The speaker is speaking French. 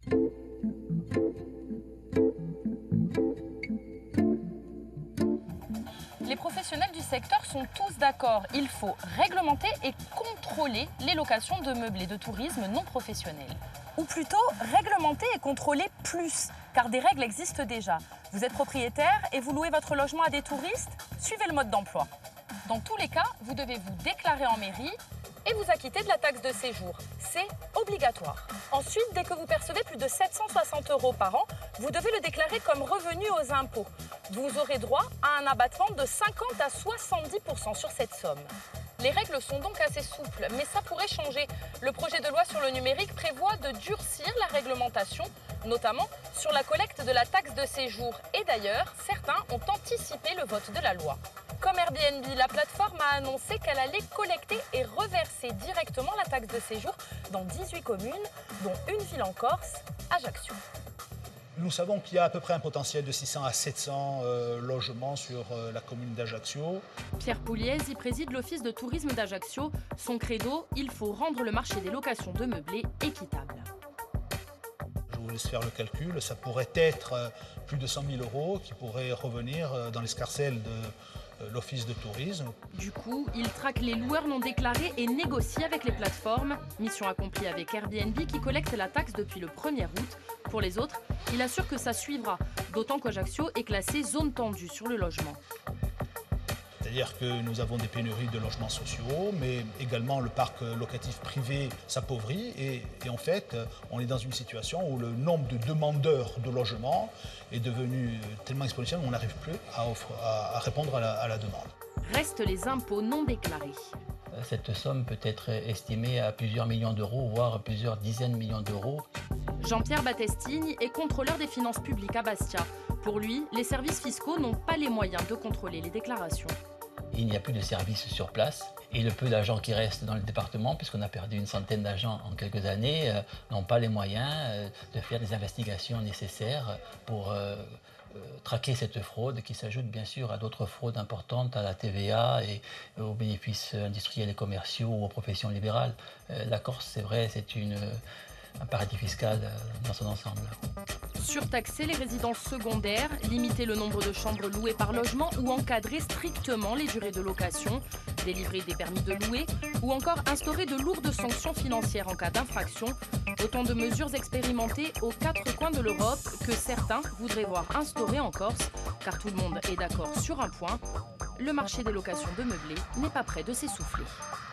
Les professionnels du secteur sont tous d'accord. Il faut réglementer et contrôler les locations de meublés de tourisme non professionnels. Ou plutôt, réglementer et contrôler plus, car des règles existent déjà. Vous êtes propriétaire et vous louez votre logement à des touristes, suivez le mode d'emploi. Dans tous les cas, vous devez vous déclarer en mairie et vous acquitter de la taxe de séjour. C'est obligatoire. Ensuite, dès que vous percevez plus de 760 € par an, vous devez le déclarer comme revenu aux impôts. Vous aurez droit à un abattement de 50 à 70% sur cette somme. Les règles sont donc assez souples, mais ça pourrait changer. Le projet de loi sur le numérique prévoit de durcir la réglementation, notamment sur la collecte de la taxe de séjour. Et d'ailleurs, certains ont anticipé le vote de la loi. Comme Airbnb, la plateforme a annoncé qu'elle allait collecter et reverser directement la taxe de séjour dans 18 communes, dont une ville en Corse, Ajaccio. Nous savons qu'il y a à peu près un potentiel de 600 à 700 logements sur la commune d'Ajaccio. Pierre Pouliez y préside l'office de tourisme d'Ajaccio. Son credo, il faut rendre le marché des locations de meublés équitable. Je vous laisse faire le calcul, ça pourrait être plus de 100 000 € qui pourraient revenir dans l'escarcelle de l'office de tourisme. Du coup, il traque les loueurs non déclarés et négocie avec les plateformes. Mission accomplie avec Airbnb qui collecte la taxe depuis le 1er août. Pour les autres, il assure que ça suivra, d'autant qu'Ajaccio est classé zone tendue sur le logement. C'est-à-dire que nous avons des pénuries de logements sociaux, mais également le parc locatif privé s'appauvrit et en fait, on est dans une situation où le nombre de demandeurs de logements est devenu tellement exponentiel qu'on n'arrive plus à répondre à la demande. Restent les impôts non déclarés. Cette somme peut être estimée à plusieurs millions d'euros, voire plusieurs dizaines de millions d'euros. Jean-Pierre Battestini est contrôleur des finances publiques à Bastia. Pour lui, les services fiscaux n'ont pas les moyens de contrôler les déclarations. Il n'y a plus de services sur place et le peu d'agents qui restent dans le département, puisqu'on a perdu une centaine d'agents en quelques années, n'ont pas les moyens de faire des investigations nécessaires pour traquer cette fraude qui s'ajoute bien sûr à d'autres fraudes importantes, à la TVA et aux bénéfices industriels et commerciaux ou aux professions libérales. La Corse, c'est vrai, c'est un paradis fiscal dans son ensemble. Surtaxer les résidences secondaires, limiter le nombre de chambres louées par logement ou encadrer strictement les durées de location, délivrer des permis de louer ou encore instaurer de lourdes sanctions financières en cas d'infraction. Autant de mesures expérimentées aux 4 coins de l'Europe que certains voudraient voir instaurées en Corse, car tout le monde est d'accord sur un point, le marché des locations de meublés n'est pas prêt de s'essouffler.